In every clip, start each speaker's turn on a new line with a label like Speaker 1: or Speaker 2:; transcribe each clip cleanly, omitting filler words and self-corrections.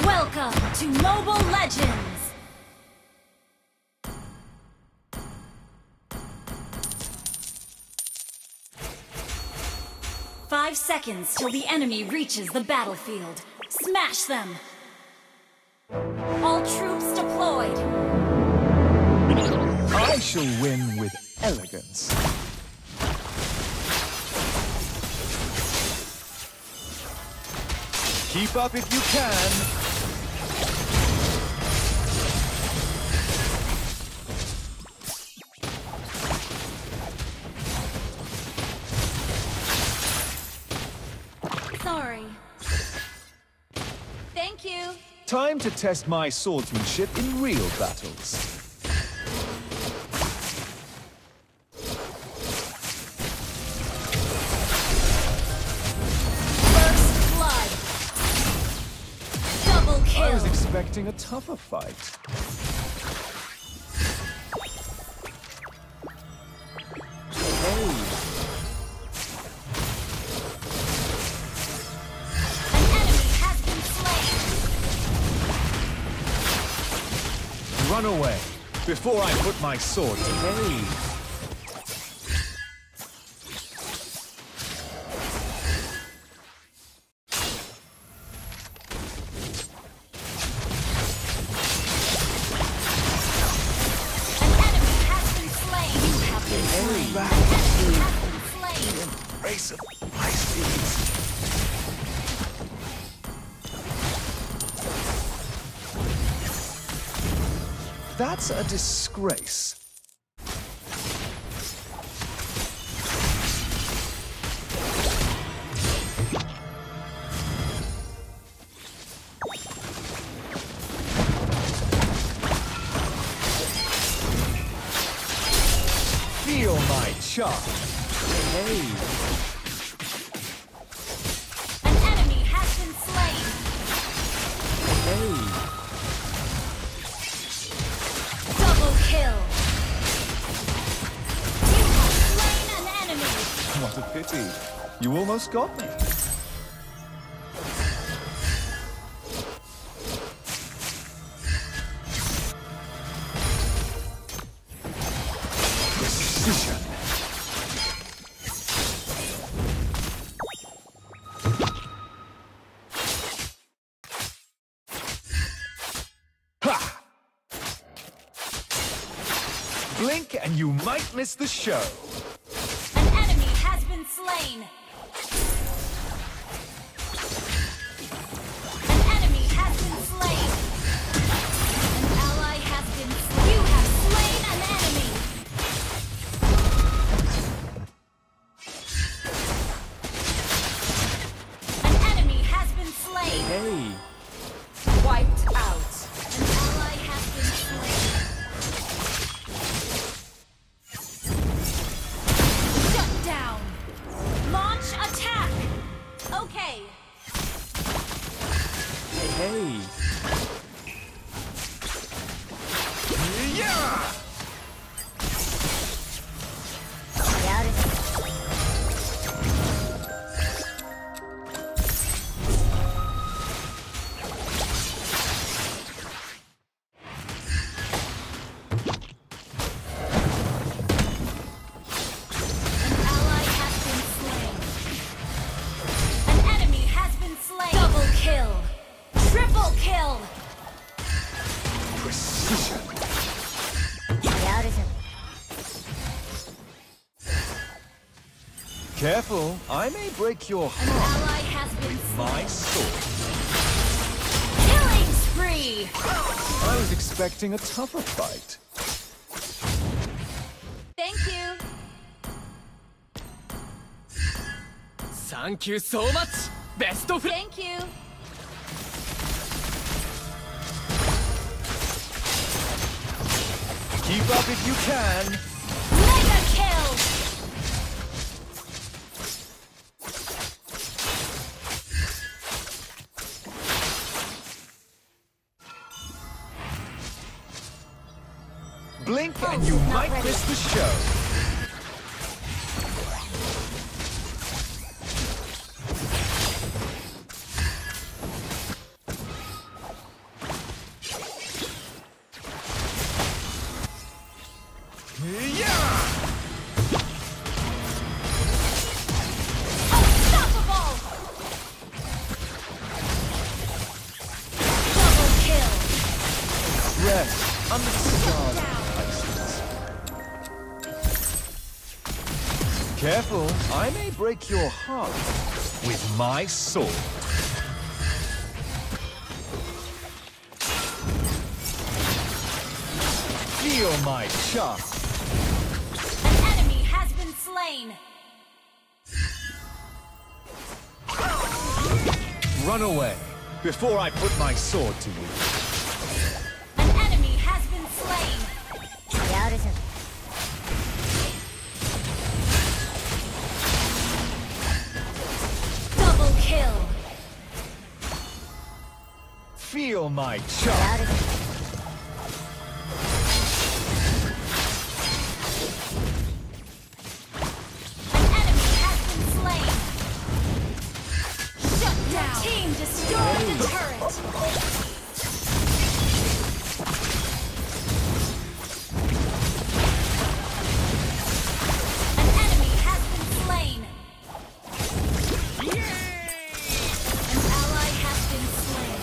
Speaker 1: Welcome to Mobile Legends! Five seconds till the enemy reaches the battlefield. Smash them! All troops deployed!
Speaker 2: I shall win with elegance. Keep up if you can.
Speaker 1: Sorry. Thank you.
Speaker 2: Time to test my swordsmanship in real battles.
Speaker 1: First blood. Double kill.
Speaker 2: I was expecting a tougher fight. Run away, before I put my sword to aid.
Speaker 1: An enemy has been slain. You have been slain.
Speaker 2: Back
Speaker 1: An enemy
Speaker 2: to
Speaker 1: has been slain.
Speaker 2: the embrace of my steeds. That's a disgrace. Feel my charge. Hey.
Speaker 1: An enemy has been slain.
Speaker 2: Hey.
Speaker 1: Double kill. You have slain an enemy.
Speaker 2: What a pity. You almost got me. Precision. Ha! Blink and you might miss the show.
Speaker 1: An enemy has been slain. An enemy has been slain. An ally has been slain. You have slain an enemy. An enemy has been slain.
Speaker 2: Hey.
Speaker 1: Wiped out. An ally has been slain. Shut down. Launch attack. Okay.
Speaker 2: Hey. Yeah!
Speaker 1: An ally has been slain. An enemy has been slain. Double kill. Triple kill.
Speaker 2: Precision. Careful, I may break your
Speaker 1: An
Speaker 2: heart
Speaker 1: ally has been
Speaker 2: with my
Speaker 1: slain.
Speaker 2: sword.
Speaker 1: Killing spree.
Speaker 2: I was expecting a tougher fight.
Speaker 1: Thank you.
Speaker 3: Thank you so much! Best of luck!
Speaker 1: Thank you.
Speaker 2: Keep up if you can.
Speaker 1: Mega kill.
Speaker 2: Blink and you
Speaker 1: not
Speaker 2: might
Speaker 1: ready.
Speaker 2: miss the show. Careful, I may break your heart with my sword. Feel my charm.
Speaker 1: An enemy has been slain.
Speaker 2: Run away before I put my sword to you.
Speaker 1: An enemy has been slain. Double kill.
Speaker 2: Feel my charm.
Speaker 1: An enemy has been slain. Shut down. Team destroyed the turret. An enemy has been slain. An ally has been slain.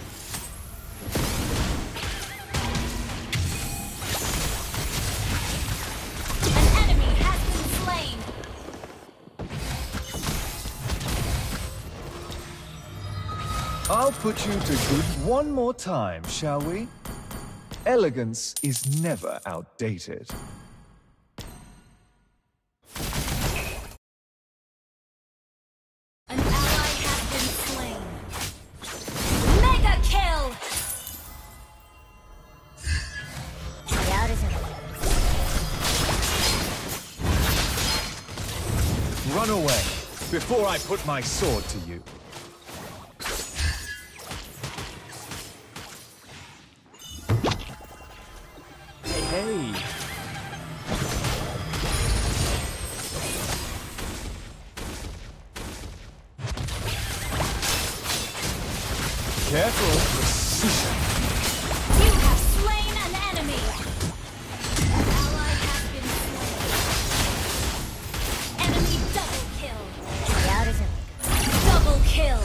Speaker 1: An enemy has been slain.
Speaker 2: I'll put you to good one more time, shall we? Elegance is never outdated.
Speaker 1: An ally has been slain. Mega kill!
Speaker 2: Run away before I put my sword to you. Hey. Careful, precision.
Speaker 1: You have slain an enemy. An ally has been slain. Enemy double kill. Double kill.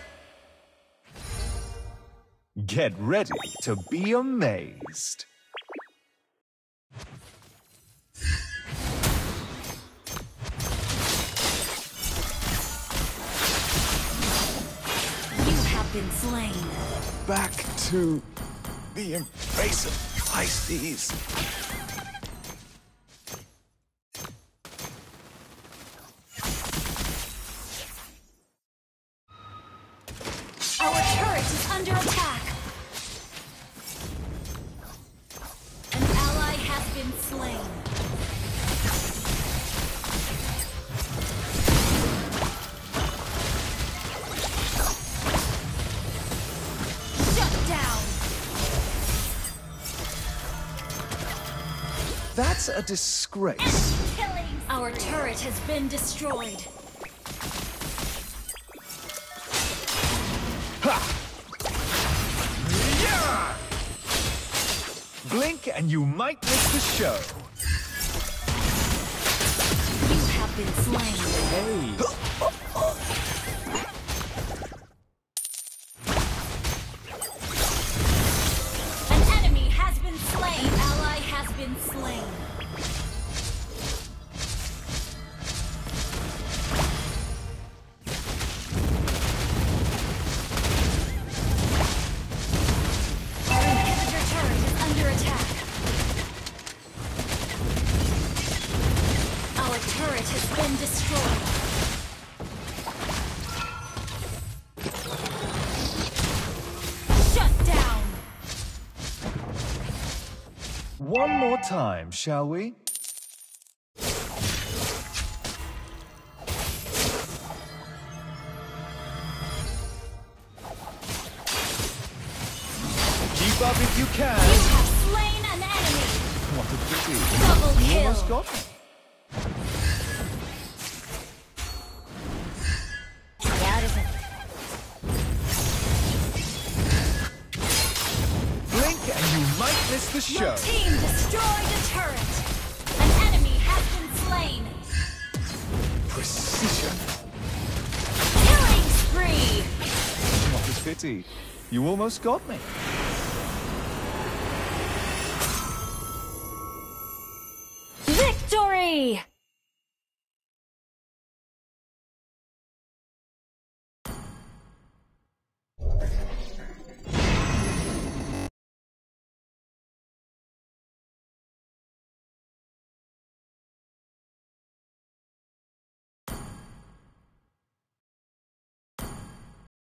Speaker 2: Get ready to be amazed.
Speaker 1: You have been slain.
Speaker 2: Back to the invasive Pisces.
Speaker 1: Our turret is under attack. An ally has been slain. Shut down.
Speaker 2: That's a disgrace.
Speaker 1: Killing. Our turret has been destroyed.
Speaker 2: Blink and you might miss the show.
Speaker 1: You have been slain.
Speaker 2: Hey.
Speaker 1: An enemy has been slain. An ally has been slain. Our inhibitor turret is under attack. Our turret has been destroyed. Shut down.
Speaker 2: One more time, shall we? Keep up if you can.
Speaker 1: You have slain an enemy.
Speaker 2: What a pity.
Speaker 1: Double
Speaker 2: You
Speaker 1: kill.
Speaker 2: almost got me. Blink and you might miss the show.
Speaker 1: Your team destroyed a turret. An enemy has been slain.
Speaker 2: Precision.
Speaker 1: Killing spree.
Speaker 2: What a pity. You almost got me.
Speaker 1: Victory!